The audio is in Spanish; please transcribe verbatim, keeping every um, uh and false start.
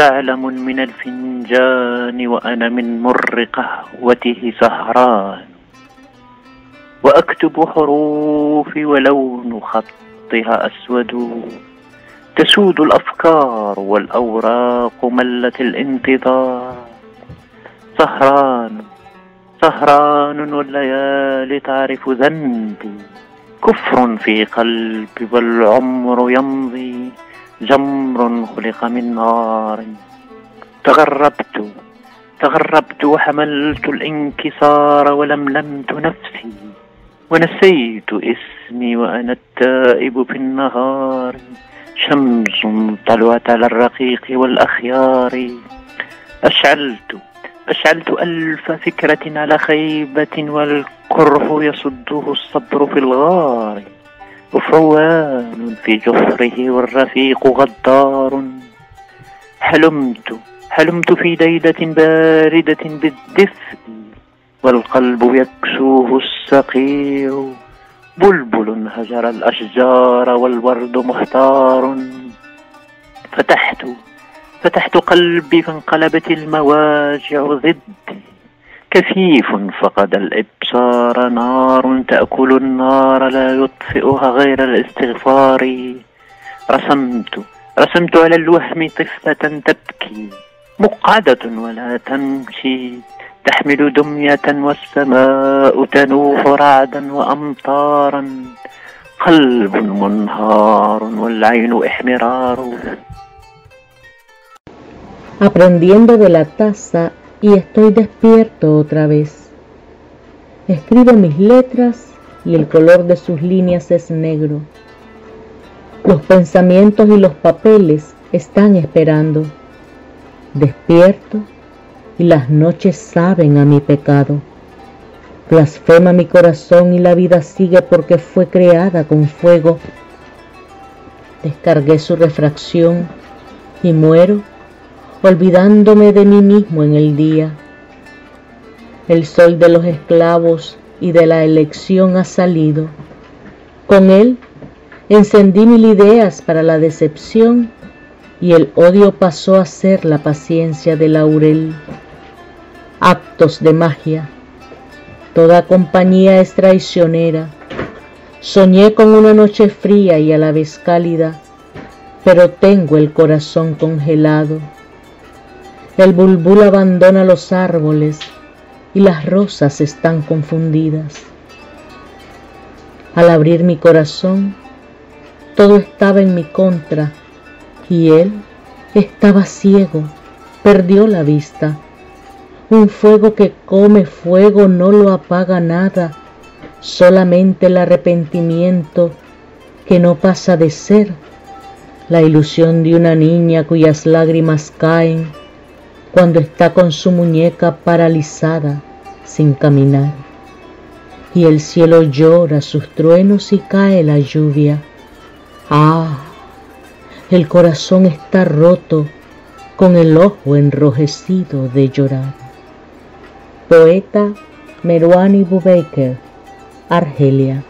تعلم من الفنجان وأنا من مر قهوته سهران، وأكتب حروفي ولون خطها أسود، تسود الأفكار والأوراق ملت الانتظار. سهران سهران والليالي تعرف ذنبي، كفر في قلبي والعمر يمضي، جمر خلق من نار. تغربت تغربت وحملت الانكسار ولملمت نفسي، ونسيت اسمي وأنا التائب في النهار. شمس طلعت على الرقيق والأخيار، أشعلت أشعلت ألف فكرة على خيبة، والكره يصده الصبر في الغار. وفوان في جحره والرفيق غدار. حلمت حلمت في ليلة باردة بالدفء، والقلب يكسوه السقيع. بلبل هجر الأشجار والورد محتار. فتحت فتحت قلبي فانقلبت المواجع ضدي، كثيف فقد الإبصار. نار تأكل النار لا يطفئها غير الاستغفار. رسمت رسمت على الوهم طفلة تبكي، مقعدة ولا تمشي، تحمل دمية والسماء تنوح رعدا وأمطارا. قلب منهار والعين احمرار. Aprendiendo de la taza y estoy despierto otra vez. Escribo mis letras y el color de sus líneas es negro. Los pensamientos y los papeles están esperando. Despierto y las noches saben a mi pecado. Blasfema mi corazón y la vida sigue porque fue creada con fuego. Descargué su refracción y muero olvidándome de mí mismo en el día. El sol de los esclavos y de la elección ha salido. Con él encendí mil ideas para la decepción y el odio pasó a ser la paciencia de laurel. Actos de magia. Toda compañía es traicionera. Soñé con una noche fría y a la vez cálida, pero tengo el corazón congelado. El bulbul abandona los árboles y las rosas están confundidas. Al abrir mi corazón, todo estaba en mi contra y él estaba ciego, perdió la vista. Un fuego que come fuego no lo apaga nada, solamente el arrepentimiento que no pasa de ser, la ilusión de una niña cuyas lágrimas caen cuando está con su muñeca paralizada sin caminar. Y el cielo llora sus truenos y cae la lluvia. Ah, el corazón está roto con el ojo enrojecido de llorar. Poeta Merouane Boubaker, Argelia.